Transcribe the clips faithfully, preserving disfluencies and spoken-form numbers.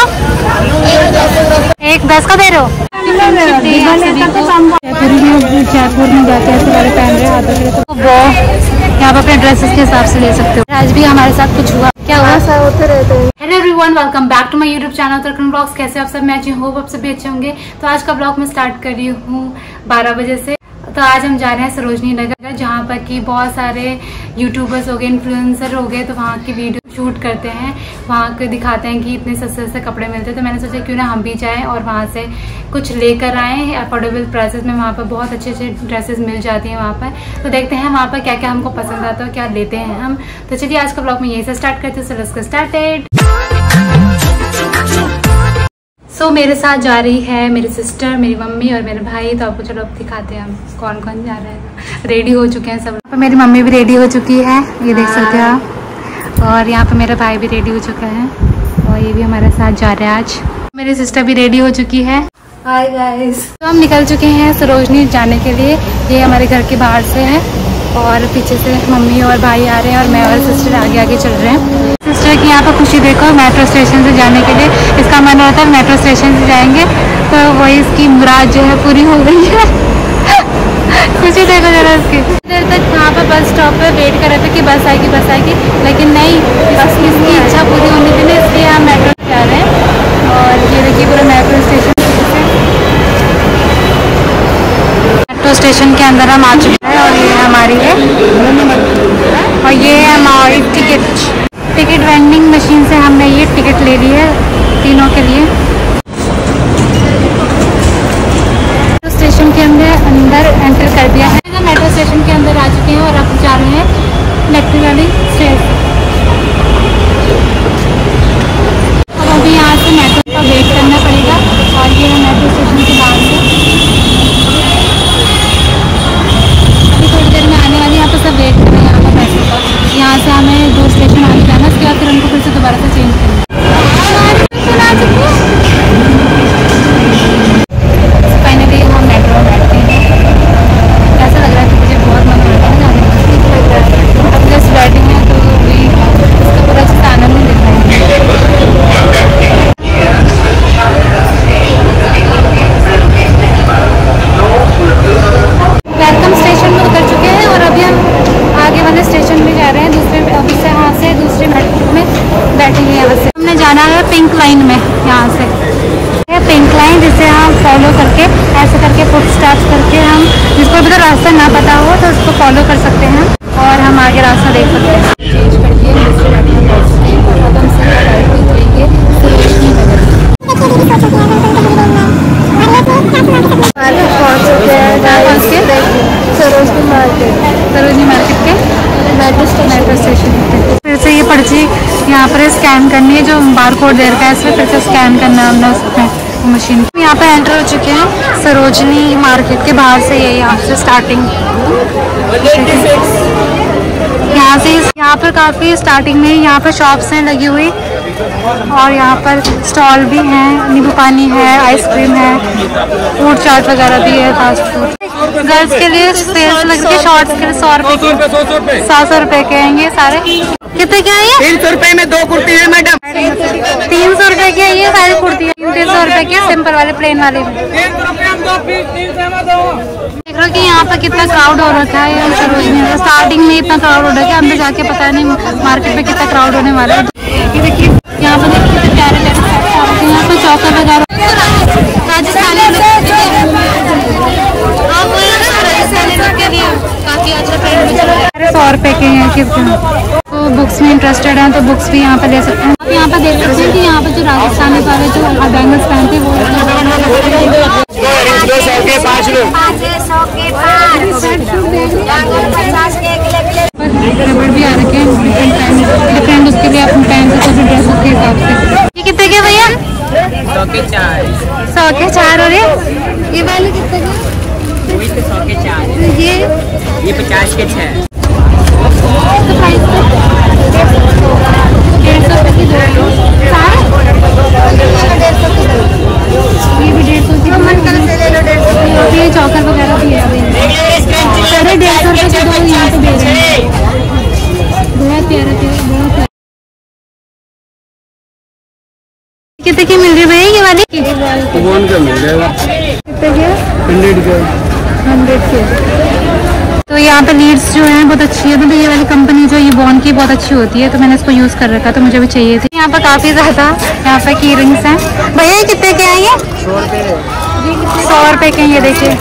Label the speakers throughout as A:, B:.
A: एक दस का दे रहे हो? जयपुर में जाते हैं सारे पहन रहे हैं, तो वो यहाँ पर अपने ड्रेसेस के हिसाब से ले सकते हो। आज भी हमारे साथ कुछ हुआ, क्या हुआ ऐसा होते रहते हैं। Hello everyone, welcome back to my YouTube channel Uttarakhand blogs. कैसे आप सब? मैं अच्छी होप आप सभी अच्छे होंगे। तो आज का ब्लॉग मैं स्टार्ट कर रही हूँ बारह बजे से। तो आज हम जा रहे हैं सरोजनी नगर, जहाँ पर कि बहुत सारे यूट्यूबर्स हो गए, इन्फ्लुएंसर हो गए, तो वहाँ की वीडियो शूट करते हैं, वहाँ के दिखाते हैं कि इतने सस्ते सस्ते कपड़े मिलते हैं। तो मैंने सोचा क्यों ना हम भी जाएं और वहाँ से कुछ लेकर आएँ अफोर्डेबल प्राइसेस में। वहाँ पर बहुत अच्छे अच्छे ड्रेसेस मिल जाती हैं वहाँ पर। तो देखते हैं वहाँ पर क्या क्या हमको पसंद आता है, क्या लेते हैं हम। तो चलिए आज का ब्लॉग में यही से स्टार्ट करते हैं। So let's get started. So so, मेरे साथ जा रही है मेरी सिस्टर, मेरी मम्मी और मेरे भाई। तो आपको चलो अब दिखाते हैं हम कौन कौन जा रहे हैं। रेडी हो चुके हैं सब। तो मेरी मम्मी भी रेडी हो चुकी है, ये देख सकते हो आप। और यहाँ पे मेरा भाई भी रेडी हो चुका है और ये भी हमारे साथ जा रहे हैं आज। मेरी सिस्टर भी रेडी हो चुकी है। Hi guys. तो हम निकल चुके हैं सरोजनी जाने के लिए। ये हमारे घर के बाहर से है और पीछे से मम्मी और भाई आ रहे हैं और मैं और सिस्टर आगे आगे चल रहे हैं। सिस्टर की यहाँ पर खुशी देखो, मेट्रो स्टेशन से जाने के लिए इसका मन होता है मेट्रो स्टेशन से जाएंगे, तो वही इसकी मुराद जो है पूरी हो गई है। खुशी देखो जरा इसकी। देर तक यहाँ पर बस स्टॉप पे वेट कर रहे थे कि बस आएगी बस आएगी, लेकिन नहीं, बस इसकी इच्छा पूरी होने के लिए इसलिए हम मेट्रो से जा रहे हैं। और ये देखिए पूरा मेट्रो स्टेशन, मेट्रो स्टेशन के अंदर हम आ चुके हैं और ये हमारी है और ये है हमारी टिकट। टिकट वेंडिंग मशीन से हमने ये टिकट ले ली है तीनों के लिए। मेट्रो स्टेशन के अंदर अंदर एंटर कर दिया है। मेट्रो स्टेशन के अंदर आ चुके हैं और अब जा रहे हैं मेट्रो वाली स्टेशन। अब अभी यहाँ से मेट्रो का वेट करना पड़ेगा और ये है मेट्रो स्टेशन के बाहर से। अभी थोड़ी देर में आने वाली, यहाँ पर सब वेट कर रहे हैं यहाँ पर मेट्रो का। यहाँ से हमें दो स्टेशन आगे जाना, उसके बाद फिर उनको फिर से दोबारा से चेंज करना। फाइनली हम मेट्रो में बैठते हैं। कैसा लग रहा है? तो मुझे बहुत मन हो रहा है जाने का। अब जस्ट बैठे हैं तो भी इसका पूरा अच्छा आनंद नहीं दिख रहा है। वेलकम स्टेशन में उतर चुके हैं और अभी हम आगे वाले स्टेशन में जा रहे हैं। दूसरे अभी से यहाँ से दूसरे मेट्रो में बैठेंगे। यहाँ से हमने जाना है पिंक लाइन में। यहाँ से है पिंक लाइन, जिसे हम फॉलो करके ऐसे करके फुट स्टेप्स करके हम, जिसको अभी तो रास्ता ना पता हो तो उसको फॉलो कर सकते हैं और हम आगे रास्ता देख सकते हैं। चेंज करके दूसरे मेट्रो में बैठेंगे और अब हम से उतरेंगे सरोजनी नगर। सरोजनी मार्केट, सरोजनी मार्केट के मेट्रो मेट्रो स्टेशन पे फिर से ये पर्ची यहाँ पर स्कैन करनी है, जो बार कोड दे रखा है इसमें फिर से स्कैन करना है हमने उसमें मशीन। यहाँ पे एंटर हो चुके हैं सरोजनी मार्केट के बाहर से। ये यहाँ से स्टार्टिंग यहाँ से यहाँ पर काफ़ी स्टार्टिंग में यहाँ पर शॉप्स हैं लगी हुई और यहाँ पर स्टॉल भी हैं। नींबू पानी है, आइसक्रीम है, फूड चाट वगैरह भी है, फास्ट फूड। गर्ल्स के लिए सेल्स लग रही है, शॉर्ट्स के लिए सौ रुपए के सौ सौ रुपए के हैं ये सारे। कितने के हैं ये? तीन सौ रुपए में दो कुर्ती है मैडम। तीन सौ रुपए की है ये सारी कुर्ती है। तीन सौ रुपए की सिंपल वाले प्लेन वाले में। देख रहे हो कि यहाँ पर कितना क्राउड हो रखा है। ये सरोजनी में स्टार्टिंग में इतना क्राउड हो रखा है, अंदर जाके पता नहीं मार्केट में कितना क्राउड होने वाला है। ये देखिए यहाँ पर देखिए कितने प्यारे प्यारे यहाँ पर चौका वगैरह राजस्थानी काफी अच्छा ट्रेंड में चला है। सौ रुपए के हैं कितने। तो बुक्स में इंटरेस्टेड हैं तो बुक्स भी यहाँ पर ले सकते हैं। आप यहाँ पर देख सकते हैं कि यहाँ पर जो राजस्थानी वाले जो बैंगल्स पहनते हैं वो रबड़ भी आ रखे हैं डिफरेंट, उसके लिए अपने पहन सकते हैं ड्रेस के हिसाब से। ये कितने के भैया? सौ के चार। सौ के चार। और ये वाले कितने के? सौ के चार। ये ये पचास के छः। तो प्राइस डेढ़ सौ रुपये की दो सारे। ये भी डेढ़ सौ की दो। ये चौकर वगैरह भी है सारे डेढ़ सौ रुपये के दो यहाँ पे दे रहे हैं। बहुत प्यारा प्यारा बहुत कितने की मिल रही है भैया ये वाली?
B: वन का मिल जाएगा।
A: कितने की?
B: हंड्रेड का।
A: हंड्रेड के। तो यहाँ पे लीड्स जो हैं बहुत अच्छी है। तो ये वाली कंपनी जो ये बॉन की बहुत अच्छी होती है, तो मैंने इसको यूज़ कर रखा, तो मुझे भी चाहिए थी। यहाँ पर काफ़ी ज़्यादा यहाँ पे की रिंग्स हैं। भैया ये कितने के हैं ये?
B: सौ रुपये
A: सौ रुपये के। ये देखिए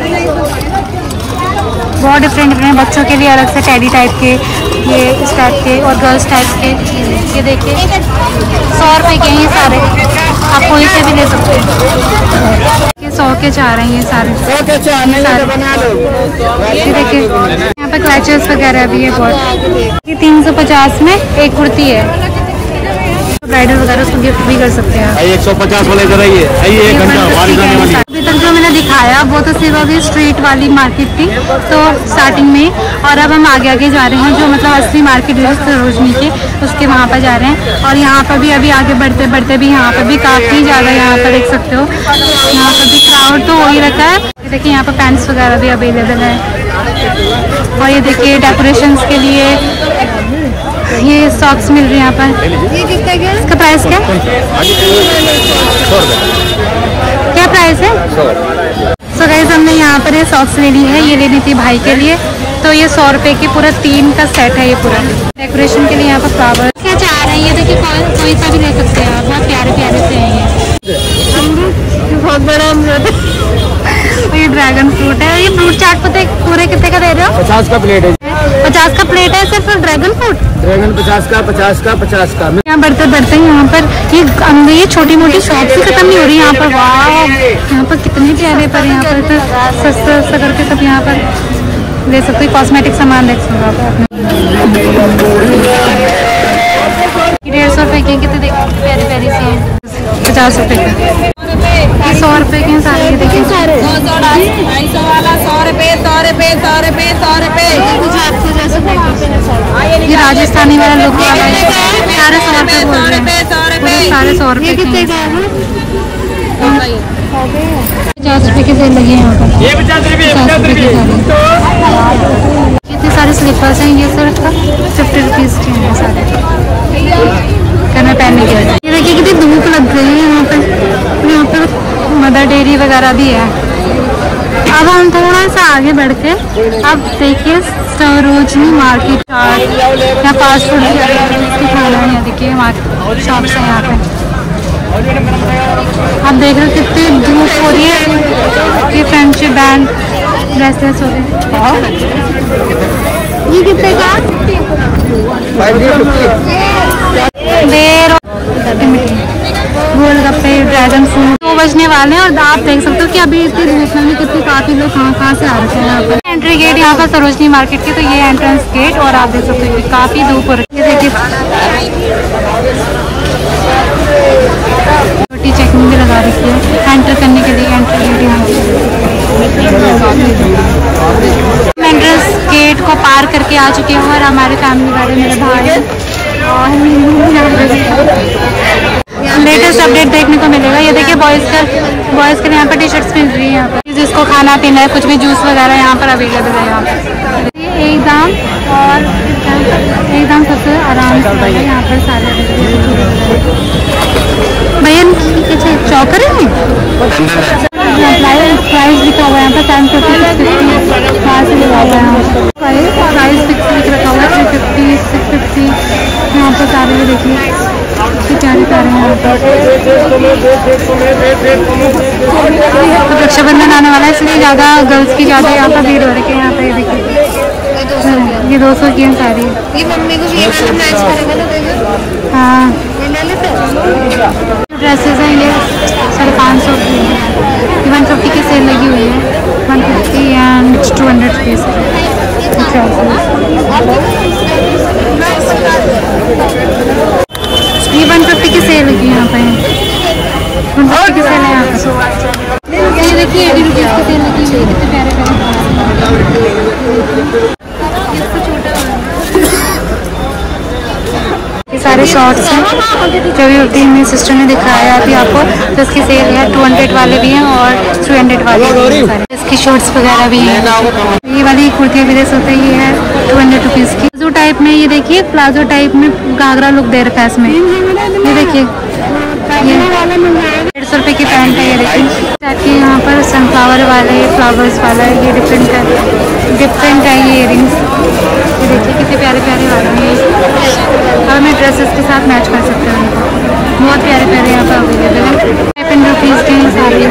A: बहुत डिफरेंट डिफरेंट, बच्चों के लिए अलग से टेडी टाइप के, ये इस टाइप के, और गर्ल्स टाइप के। ये देखिए सौ रुपये के हैं ये सारे, आप कोई से भी ले सकते हैं। ये सौ के चाह रहे हैं ये सारे, सारे। ये देखिए यहाँ पे क्लचेस वगैरह भी है बहुत। ये तीन सौ पचास में एक कुर्ती है। ब्राइडल वगैरह उसको गिफ्ट भी कर सकते हैं।
B: एक सौ पचास वाले इधर आइए, आइए एक घंटा बारिश आने वाली।
A: अभी तक जो मैंने दिखाया वो तो सिर्फ अभी स्ट्रीट वाली मार्केट थी, तो स्टार्टिंग में, और अब हम आगे आगे जा रहे हैं जो मतलब असली मार्केट है सरोजनी के, उसके वहाँ पर जा रहे हैं। और यहाँ पर भी अभी आगे बढ़ते बढ़ते भी यहाँ पर भी काफ़ी ज़्यादा, यहाँ पर देख सकते हो यहाँ पर भी क्राउड तो हो ही रखा है। ये देखिए यहाँ पर पैंट्स वगैरह भी अवेलेबल है। और ये देखिए डेकोरेशंस के लिए ये सॉक्स मिल रही है यहाँ पर। ये कितना क्या? इसका प्राइस क्या क्या प्राइस है? सो गाइस हमने यहाँ पर ये सॉक्स ले ली है, ये लेनी थी भाई के लिए। तो ये सौ रुपए की पूरा तीन का सेट है ये पूरा। डेकोरेशन के लिए यहाँ पर फ्लावर क्या चाह रहे हैं, ये देखिए कोई सा भी ले सकते हैं आप, बहुत प्यारे प्यारे से हैं ये। बहुत बड़ा अमरूद है। ये ड्रैगन फ्रूट है। ये फ्रूट चाट पता है पूरे कितने का दे रहे हो?
B: पचास का प्लेट है।
A: पचास का प्लेट है सिर्फ ड्रैगन फ्रूट?
B: ड्रैगन पचास का, पचास का, पचास का।
A: यहाँ बढ़ते बढ़ते यहाँ पर ये ये छोटी मोटी शॉप ही खत्म नहीं हो रही यहाँ पर। वाह यहाँ पर कितने प्यारे पर, यहाँ पर तो सस्ता सस्ता करके सब यहाँ पर ले सकते हो। कॉस्मेटिक सामान देख सकते हो आप। डेढ़ सौ रुपए के कितने देखिए प्यारी प्यारी सी हैं। पचास रुपए के सौ रुपए के सारे, ये देखिए सारे
C: सौ वाला सौ रुपए सौ रुपए सौ रुपए सौ रुपए।
A: ये राजस्थानी वाला लुक वाला है, सारे सौ रुपए बोल रहे हैं, सारे सौ रुपए के। पचास रुपए के सेल लगे हैं यहाँ पर, पचास रुपए के सारे। इतने सारे स्लीपर्स हैं, ये सिर्फ फिफ्टी रुपीज़ के हैं सारे, करना पहनने के लिए। ये देखिए कितनी धूप लग रही है यहाँ पर। यहाँ पर मदर डेयरी वगैरह भी है। अब हम थोड़ा सा आगे बढ़ के अब देखिए सरोजनी मार्केट, यहाँ फास्ट फूड की खाना है। यहाँ देखिए मार्केट शॉप्स हैं यहाँ पे। आप देख रहे हो कितनी धूप हो रही है। ये फ्रेंडशिप बैंड ब्रेसलेट्स हो रहे। ये कितने का? देर गोलगप्पे, ड्रैगन फ्रूट दो बजने वाले हैं। और आप देख सकते हो कि अभी इतनी धूप में कितनी काफी लोग कहाँ कहाँ से आ रहे हैं यहाँ पर। एंट्री गेट यहाँ पर सरोजनी मार्केट की, तो ये एंट्रेंस गेट। और आप देख सकते हो कि काफी धूप हो रही है। देखिए छोटी चेकिंग भी लगा रखी है एंटर करने के लिए। एंट्री गेट यहाँ एंट्रेंस गेट को पार करके आ चुके हैं। और हमारे फैमिली वाले मेरे भाई और लेटेस्ट अपडेट देखने को मिलेगा। ये देखिए बॉयज़ का बॉयज़ के यहाँ पर टी शर्ट्स मिल रही है। यहाँ पर जिसको खाना पीना है, कुछ भी जूस वगैरह यहाँ पर अवेलेबल है। यहाँ पर एक दाम और एक दाम सबसे आराम से है यहाँ पर सारे। भैया चौकर है प्राइस लिखा हुआ है यहाँ पर, टेन फिफ्टी वहाँ से लिखा हुआ है। प्राइस फिक्स लिख रखा हुआ है, थ्री फिफ्टी सिक्स फिफ्टी यहाँ पर सारे। देखिए प्यारे प्यारे यहाँ पर। रक्षाबंधन आने वाला है, इसलिए ज़्यादा गर्ल्स की ज़्यादा यहाँ पर भीड़ हो रही है। यहाँ पे देखिए ये दो सौ की है सारी। ये मम्मी को ये वाला मैच करेगा ना, देखो। हाँ ड्रेसेस हैं ये साढ़े पाँच सौ की है। वन फिफ्टी की सेल लगी हुई है, one fifty and two hundred rupees. ये वन फिफ्टी की सेल लगी है यहाँ पे, वन फिफ्टी की सेल है यहाँ पे। ये देखिए एटी रुपीज़ की सेल लगी हुई है, कितने प्यारे प्यारे। ये सारे शॉर्ट्स हैं जो भी होती है, मेरी सिस्टर ने दिखाया अभी आपको। तो इसकी सेल है, टू हंड्रेड वाले भी हैं और थ्री हंड्रेड वाले भी हैं सारे। इसकी शॉर्ट्स वगैरह भी हैं। ये वाली कुर्तियाँ भी दे सकते हैं, ये है टू हंड्रेड रुपीज़ की। प्लाजो टाइप में, ये देखिए प्लाजो टाइप में घाघरा लुक दे रखा है इसमें। ये देखिए ये डेढ़ सौ रुपये की पैंट है ये देखिए। ताकि यहाँ पर सनफ्लावर वाले फ्लावर्स वाला है, ये डिफरेंट है डिफरेंट है ये इयरिंग्स। ये देखिए कितने प्यारे प्यारे वाले हैं ये, और मैं ड्रेसेस के साथ मैच कर सकते हैं इनको। बहुत प्यारे प्यारे यहाँ पर अवेलेबल है। फाइव रुपीज़ के हैं सारे।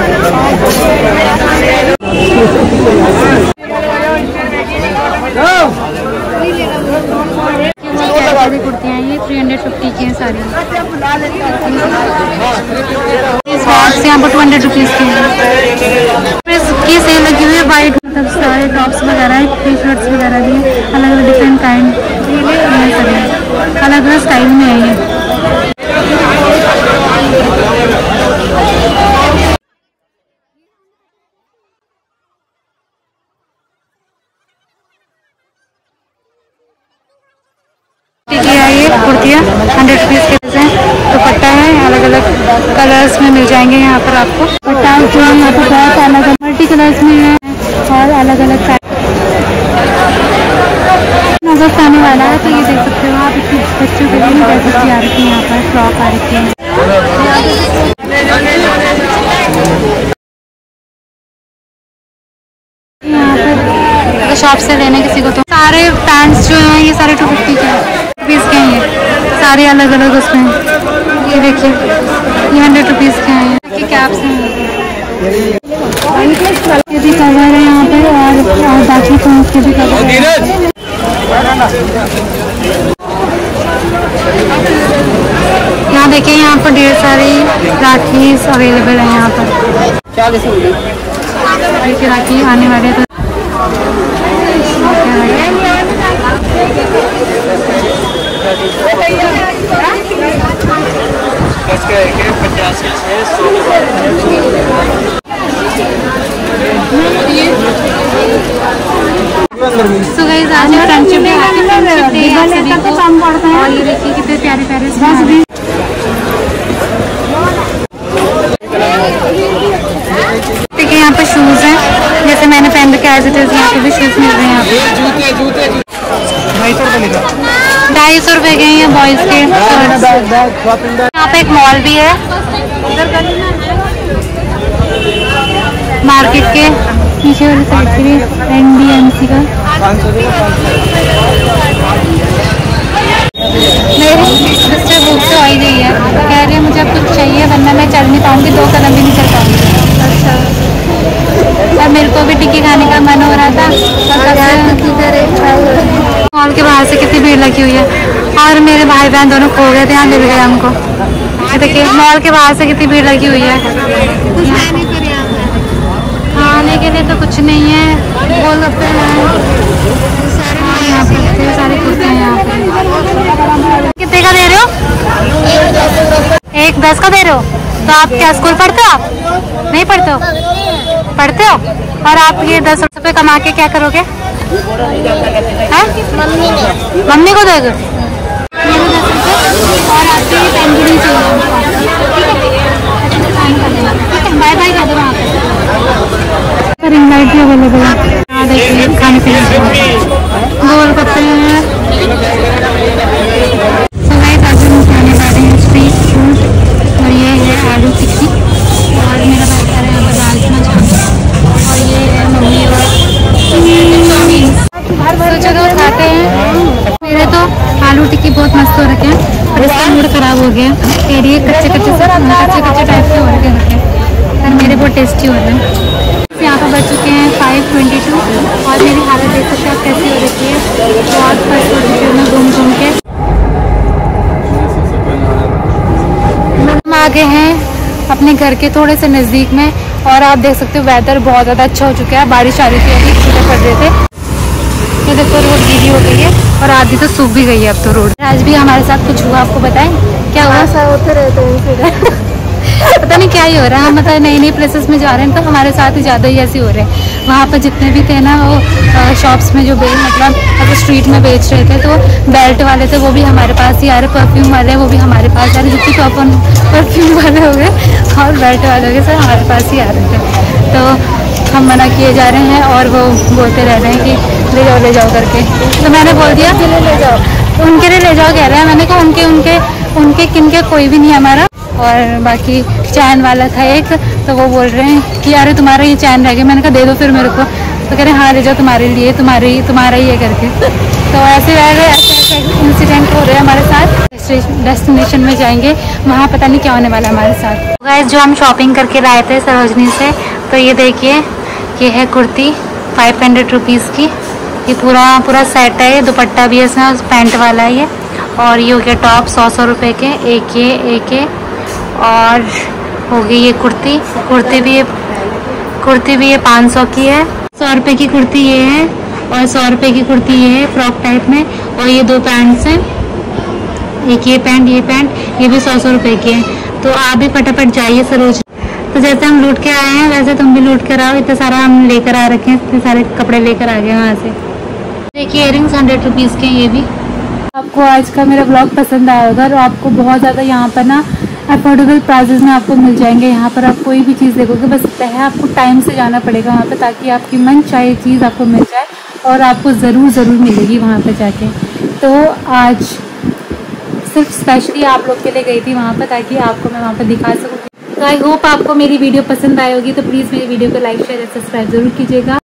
A: कुर्तियाँ ये थ्री हंड्रेड फिफ्टी की हैं सारी। इस बॉक्स यहाँ पर टू हंड्रेड रुपीज़ की हैं। की सेल लगी हुई है वाइट, मतलब सारे टॉप्स वगैरह टी शर्ट्स वगैरह भी अलग अलग डिफरेंट काइंड सभी अलग अलग स्टाइल में है ये। ये कुर्तियाँ हंड्रेड रुपीज़ के हैं। दुपट्टा है अलग अलग कलर्स में मिल जाएंगे यहाँ पर आपको। दुपट्टा जो है यहाँ पर बहुत अलग अलग मल्टी कलर्स में है और अलग अलग अगस्त आने वाला है, तो ये देख सकते हो आप। इसके बच्चों के लिए ड्रेसेस भी आ रखी है, यहाँ पर फ्रॉक आ रखी है। यहाँ पर अगर शॉप से लेने किसी को तो सारे पैंट्स जो हैं ये सारे टू फिफ्टी के रुपीज़ के हैं। ये सारे अलग अलग उसमें ये देखिए ये हंड्रेड रुपीज़ के हैं। ये कैप्स हैं, ये भी कवर है यहाँ पे, और, और बाकी फोन्स के भी कवर है। यहाँ देखिए यहाँ पर ढेर सारी राखीज अवेलेबल है यहाँ पर। देखिए राखी आने वाले तो सो गाइस आज फ्रेंडशिप डे है तो कम पड़ता है। और ये देखिए कितने प्यारे प्यारे देखिए यहाँ पे शूज हैं, जैसे मैंने पहन रखे एज इट इज। यहाँ पे भी शूज मिल रहे हैं यहाँ पे ढाई सौ रुपए के हैं बॉयज के। यहाँ पे एक मॉल भी है मार्केट के पीछे वाली साइड के लिए एन डी एम सी का। मेरी सिस्टर बुक से आई गई है, कह रही है मुझे अब कुछ चाहिए वरना मैं चल नहीं पाऊँगी, दो कदम भी नहीं चल पाऊँगी। अच्छा, और मेरे को भी टिक्की खाने का मन हो रहा था। मॉल के बाहर से कितनी भीड़ लगी हुई है, और मेरे भाई बहन दोनों खो गए थे, यहाँ मिल गए हमको। देखिए मॉल के बाहर से कितनी भीड़ लगी हुई है। खाने के लिए तो कुछ नहीं है, गोलगप्पे हैं यहाँ पे, कितने सारे कुर्ते हैं यहाँ पे। कितने का दे रहे हो? एक दस का दे रहे हो? तो आप क्या स्कूल पढ़ते हो? आप नहीं पढ़ते हो? पढ़ते हो? और आप ये दस रुपये कमा के क्या करोगे? मम्मी मम्मी को दोगे? मेरे दस रुपये और आपके पेंसिल चाहिए। बाय बाय कर दो वहाँ पे। रिंग लाइट भी अवेलेबल है। हाँ देखिए खाने पीने गोलगप्पे हैं। तो गाइस आज हम खाने वाले हैं स्ट्रीट फूड, और ये है आलू टिक्की, और मेरा भाई कह रहा है यहाँ पर राजमा चावल, और ये है मम्मी और चाउमीन। तो चलो खाते हैं। मेरे तो आलू टिक्की बहुत मस्त हो रखे हैं, और इसका मूड ख़राब हो गया। ये कच्चे कच्चे से कच्चे कच्चे टाइप के हो रखे हैं, और मेरे बहुत टेस्टी हो रहे हैं। यहाँ पर बच चुके हैं फाइव ट्वेंटी टू, और मेरी हालत देख सकते हैं कैसी हो रखी है। बहुत फर्स्ट हो चुकी हूँ मैं घूम घूम के। हम आ गए हैं अपने घर के थोड़े से नज़दीक में, और आप देख सकते हो वेदर बहुत ज़्यादा अच्छा हो चुका है। बारिश आ रही थी, अभी छूटे पड़ रहे थे। ये देखो रोड गीली हो गई है, और आधी तो सूख भी गई है अब तो रोड। आज भी हमारे साथ कुछ हुआ, आपको बताएं क्या हुआ? ऐसा होते रहते हैं पता नहीं क्या ही हो रहा है। हम मतलब नई नई प्लेसेस में जा रहे हैं, तो हमारे साथ ही ज़्यादा ही ऐसे हो रहे हैं। वहाँ पर जितने भी थे ना वो शॉप्स में जो बेच मतलब अगर स्ट्रीट में बेच रहे थे, तो बेल्ट वाले थे वो भी हमारे पास ही आ रहे, परफ्यूम वाले वो भी हमारे पास आ रहे, जितने टॉप परफ्यूम वाले हो गए और बेल्ट वाले हो गए सब हमारे पास ही आ रहे थे। तो हम मना किए जा रहे हैं, और वो बोलते रह रहे हैं कि ले जाओ ले जाओ करके। तो मैंने बोल दिया ले ले जाओ, उनके लिए ले जाओ कह रहे हैं। मैंने कहा उनके उनके उनके किन के कोई भी नहीं हमारा, और बाकी चैन वाला था एक, तो वो बोल रहे हैं कि यार तुम्हारा ये चैन रह गया। मैंने कहा दे दो फिर मेरे को, तो कह रहे हाँ ले जाओ, तुम्हारे लिए, तुम्हारे तुम्हारा ही है करके। तो ऐसे ऐसे ऐसे इंसिडेंट हो रहे हैं हमारे साथ। डेस्टिनेशन में जाएंगे, वहाँ पता नहीं क्या होने वाला है हमारे साथ। गाइस जो हम शॉपिंग करके लाए थे सरोजनी से, तो ये देखिए ये है कुर्ती फाइव हंड्रेड रुपीज़ की। ये पूरा पूरा सेट है, ये दुपट्टा भी है इसमें, पैंट वाला है ये। और ये हो गया टॉप सौ सौ रुपये के, एक ये एक ये। और हो गई ये कुर्ती, कुर्ती भी ये कुर्ती भी ये पाँच सौ की है। सौ रुपये की कुर्ती ये है, और सौ रुपये की कुर्ती ये है फ्रॉक टाइप में। और ये दो पैंट्स हैं, एक ये पैंट ये पैंट, ये भी सौ सौ रुपये की है। तो आप भी फटाफट जाइए सरोज। तो जैसे हम लूट के आए हैं वैसे तुम भी लूट कर आओ। इतना सारा हम लेकर आ रखे हैं, इतने सारे कपड़े लेकर आ गए वहाँ से। देखिए इयरिंग्स हंड्रेड रुपीज़ के, ये भी। आपको आज का मेरा ब्लॉग पसंद आया होगा, और आपको बहुत ज़्यादा यहाँ पर ना अफोर्डेबल प्राइजेस में आपको मिल जाएंगे। यहाँ पर आप कोई भी चीज़ देखोगे, बस है आपको टाइम से जाना पड़ेगा वहाँ पे, ताकि आपकी मन चाहे चीज़ आपको मिल जाए, और आपको ज़रूर ज़रूर मिलेगी वहाँ पे जाके। तो आज सिर्फ स्पेशली आप लोग के लिए गई थी वहाँ पर, ताकि आपको मैं वहाँ पर दिखा सकूँ। तो आई होप आपको मेरी वीडियो पसंद आई होगी। तो प्लीज़ मेरी वीडियो को लाइक शेयर और सब्सक्राइब ज़रूर कीजिएगा।